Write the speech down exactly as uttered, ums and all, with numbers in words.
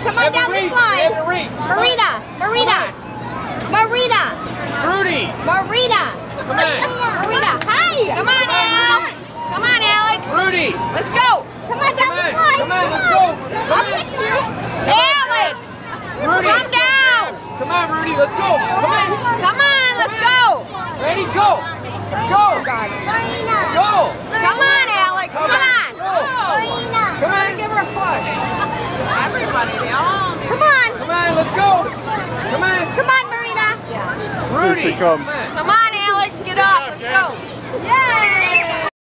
Come on down the slide. Marina, Marina, Marina. Rudy. Marina. Come on. Marina. Hi. Come on, Al. Come on, Alex. Rudy. Let's go. Come on down the slide. Come on, let's go. Come on. Alex. Rudy. Come down. Come on, Rudy, let's go. Come on. Come on, let's go. Ready, go. Go. Go. Come on, Alex. Come on. Come on, give her a push. Everybody, on. Come on. Come on, let's go. Come on. Come on, Marina. Rudy. Here she comes. Come on.